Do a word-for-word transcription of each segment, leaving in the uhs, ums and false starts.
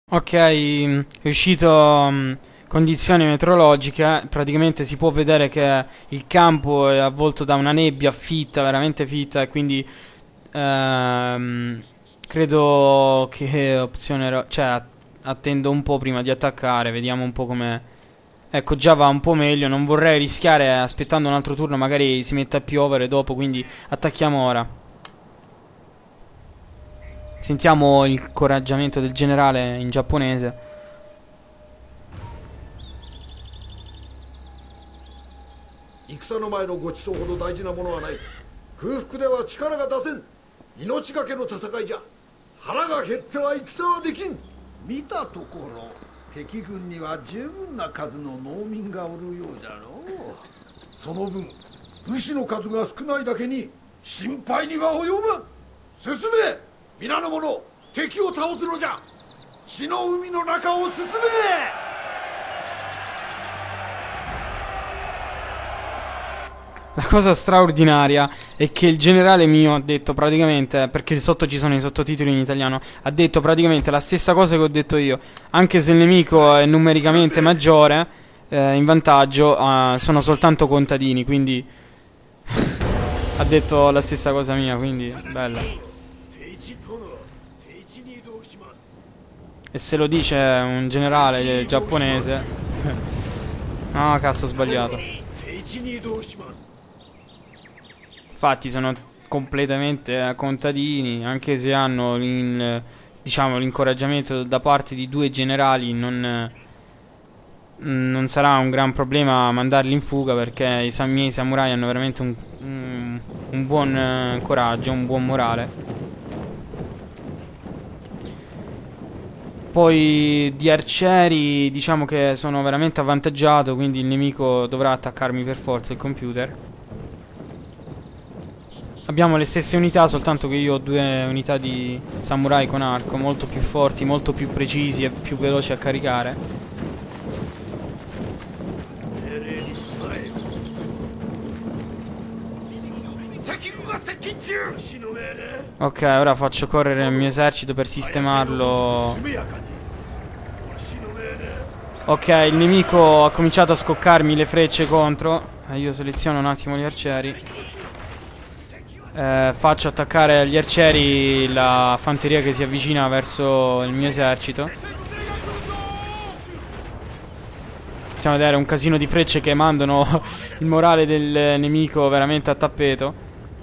Ok, è uscito um, condizioni meteorologiche. Praticamente si può vedere che il campo è avvolto da una nebbia fitta, veramente fitta, e quindi ehm, credo che opzione ro- cioè attendo un po' prima di attaccare, vediamo un po' come. Ecco, già va un po' meglio, non vorrei rischiare aspettando un altro turno, magari si mette a piovere dopo, quindi attacchiamo ora. Sentiamo il incoraggiamento del generale in giapponese. 戦の前のごちそうほど大事なものはない。空腹では力が出せん。命がけの戦いじゃ。腹が減っては戦はできん。 見たところ敵軍には十分な数の農民がおるようじゃろう。 その分武士の数が少ないだけに心配には及ばん。進め、皆の者、敵を倒すのじゃ。血の海の中を進め。 La cosa straordinaria è che il generale mio ha detto praticamente, perché sotto ci sono i sottotitoli in italiano, ha detto praticamente la stessa cosa che ho detto io. Anche se il nemico è numericamente maggiore, eh, in vantaggio, eh, sono soltanto contadini, quindi ha detto la stessa cosa mia, quindi bella. E se lo dice un generale giapponese. No, cazzo, ho sbagliato. Infatti sono completamente contadini, anche se hanno l'in, diciamo, l'incoraggiamento da parte di due generali, non, non sarà un gran problema mandarli in fuga, perché i sam- miei samurai hanno veramente un, un, un buon coraggio, un buon morale. Poi di arcieri diciamo che sono veramente avvantaggiato, quindi il nemico dovrà attaccarmi per forza il computer. Abbiamo le stesse unità, soltanto che io ho due unità di samurai con arco, molto più forti, molto più precisi e più veloci a caricare. Ok, ora faccio correre il mio esercito per sistemarlo. Ok, il nemico ha cominciato a scoccarmi le frecce contro. Io seleziono un attimo gli arcieri. Eh, faccio attaccare agli arcieri la fanteria che si avvicina verso il mio esercito. Possiamo vedere un casino di frecce che mandano il morale del nemico veramente a tappeto.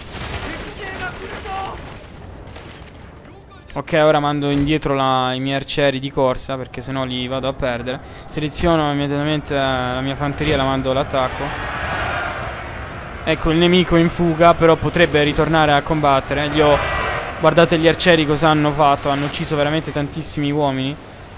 Ok, ora mando indietro la, i miei arcieri di corsa, perché sennò li vado a perdere. Seleziono immediatamente la mia fanteria e la mando all'attacco. Ecco il nemico in fuga, però potrebbe ritornare a combattere. Gli ho... Guardate gli arcieri cosa hanno fatto. Hanno ucciso veramente tantissimi uomini.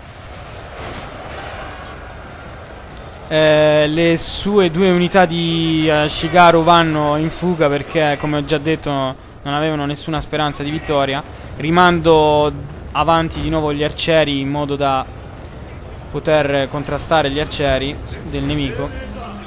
eh, Le sue due unità di uh, Shigaru vanno in fuga perché, come ho già detto, non avevano nessuna speranza di vittoria. Rimando avanti di nuovo gli arcieri in modo da poter contrastare gli arcieri del nemico.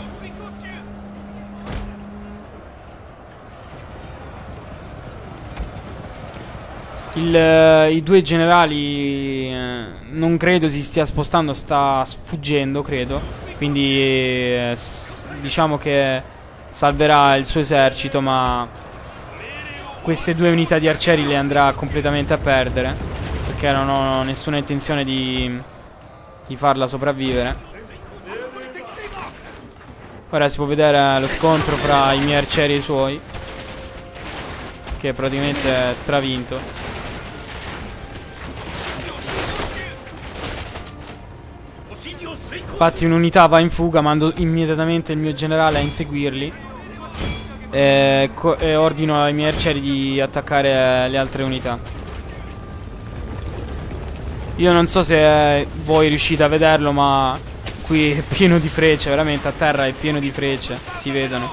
Il, uh, I due generali uh, non credo si stia spostando, sta sfuggendo, credo. Quindi uh, diciamo che salverà il suo esercito, ma queste due unità di arcieri le andrà completamente a perdere, perché non ho nessuna intenzione di, di farla sopravvivere. Ora si può vedere lo scontro fra i miei arcieri e i suoi, che è praticamente stravinto. Infatti un'unità va in fuga, mando immediatamente il mio generale a inseguirli e, e ordino ai miei arcieri di attaccare le altre unità. Io non so se voi riuscite a vederlo, ma qui è pieno di frecce, veramente a terra è pieno di frecce, si vedono.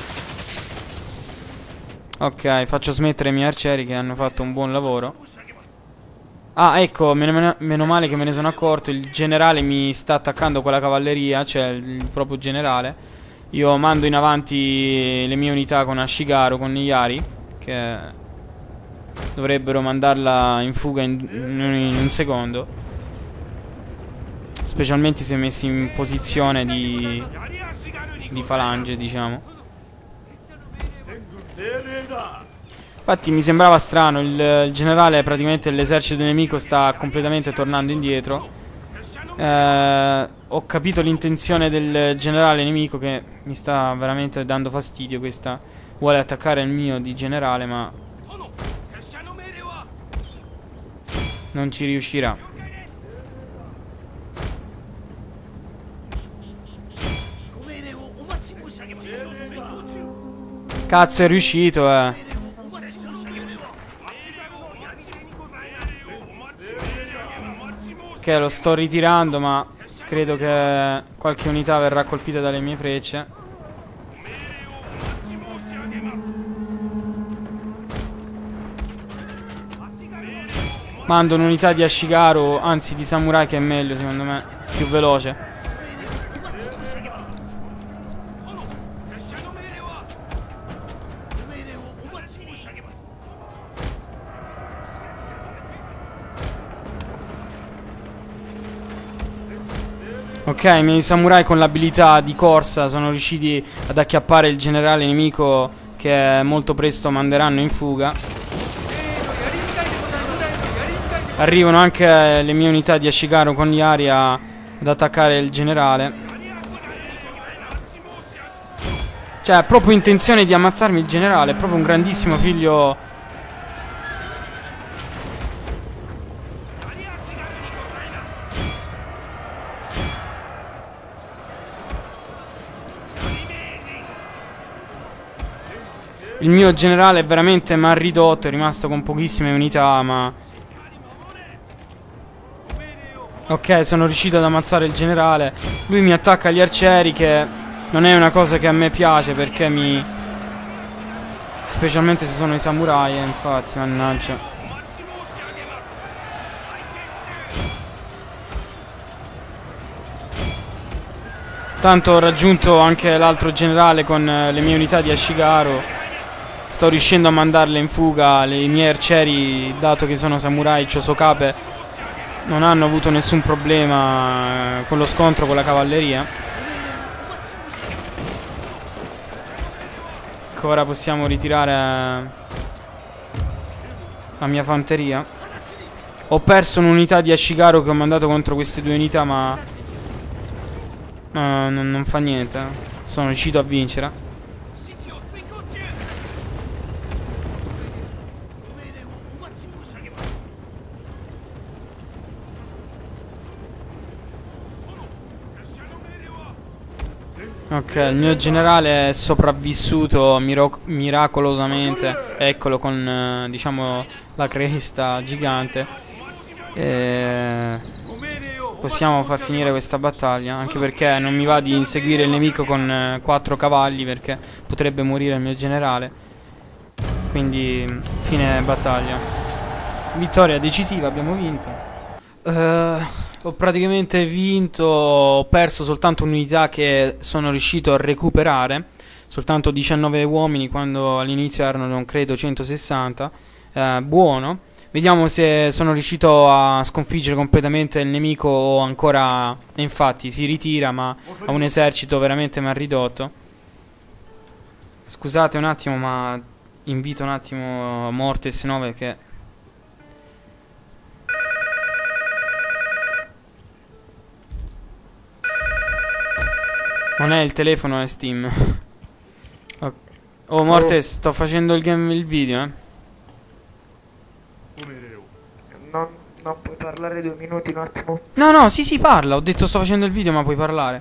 Ok, faccio smettere i miei arcieri che hanno fatto un buon lavoro. Ah, ecco, meno, meno male che me ne sono accorto. Il generale mi sta attaccando con la cavalleria, cioè il, il proprio generale. Io mando in avanti le mie unità con Ashigaru, con Yari, che dovrebbero mandarla in fuga in, in, in un secondo. specialmente se messi in posizione di, di falange, diciamo. Infatti mi sembrava strano, il, il generale, praticamente l'esercito nemico sta completamente tornando indietro. Eh, ho capito l'intenzione del generale nemico, che mi sta veramente dando fastidio. Questa vuole attaccare il mio di generale, ma non ci riuscirà. Cazzo, è riuscito, eh. Ok, lo sto ritirando, ma credo che qualche unità verrà colpita dalle mie frecce. Mando un'unità di Ashigaru, anzi di Samurai, che è meglio secondo me, più veloce. Ok, i miei samurai con l'abilità di corsa sono riusciti ad acchiappare il generale nemico, che molto presto manderanno in fuga. Arrivano anche le mie unità di Ashigaru con Yari a, ad attaccare il generale. Cioè, ha proprio intenzione di ammazzarmi il generale, è proprio un grandissimo figlio. Il mio generale è veramente mal ridotto, è rimasto con pochissime unità, ma... Ok, sono riuscito ad ammazzare il generale. Lui mi attacca gli arcieri, che non è una cosa che a me piace, perché mi... specialmente se sono i samurai, eh, infatti, mannaggia. Tanto ho raggiunto anche l'altro generale con le mie unità di Ashigaru. Sto riuscendo a mandarle in fuga. I miei arcieri, dato che sono samurai Chosokabe, non hanno avuto nessun problema con lo scontro con la cavalleria. Ecco, ora possiamo ritirare la mia fanteria. Ho perso un'unità di Ashigaru che ho mandato contro queste due unità, ma no, non, non fa niente. Sono riuscito a vincere. Ok, il mio generale è sopravvissuto miro miracolosamente. Eccolo con, eh, diciamo, la cresta gigante. E... possiamo far finire questa battaglia, anche perché non mi va di inseguire il nemico con eh, quattro cavalli, perché potrebbe morire il mio generale. Quindi, fine battaglia. Vittoria decisiva, abbiamo vinto. Uh, ho praticamente vinto, ho perso soltanto un'unità che sono riuscito a recuperare, soltanto diciannove uomini quando all'inizio erano, non credo, centosessanta. Uh, buono. Vediamo se sono riuscito a sconfiggere completamente il nemico o ancora... E infatti si ritira, ma ha un esercito veramente mal ridotto. Scusate un attimo, ma invito un attimo Mortes nove che... Non è il telefono, è Steam. Oh Mortes, sto facendo il game, il video, eh. Non, non puoi parlare due minuti un attimo? No, no, sì, sì, parla. Ho detto sto facendo il video, ma puoi parlare.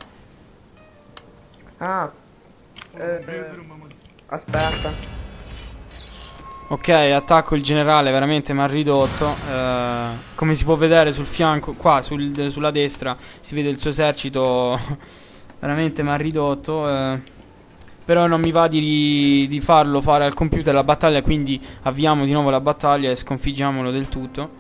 Ah, eh, eh, aspetta. Ok, attacco il generale, veramente mal ridotto. eh, Come si può vedere sul fianco, qua sul, sulla destra, si vede il suo esercito veramente mal ridotto. eh, Però non mi va di, di farlo fare al computer la battaglia, quindi avviamo di nuovo la battaglia e sconfiggiamolo del tutto.